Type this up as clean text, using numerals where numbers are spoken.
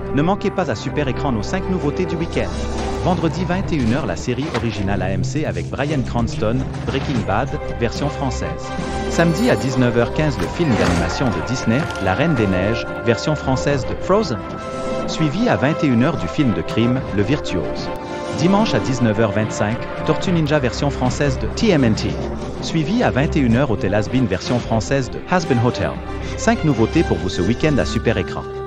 Ne manquez pas à Super Écran nos 5 nouveautés du week-end. Vendredi 21h, la série originale AMC avec Bryan Cranston, Breaking Bad, version française. Samedi à 19h15, le film d'animation de Disney, La Reine des Neiges, version française de Frozen. Suivi à 21h du film de crime, Le Virtuose. Dimanche à 19h25, Tortue Ninja version française de TMNT. Suivi à 21h, Hotel Has Been version française de Has Been Hotel. 5 nouveautés pour vous ce week-end à Super Écran.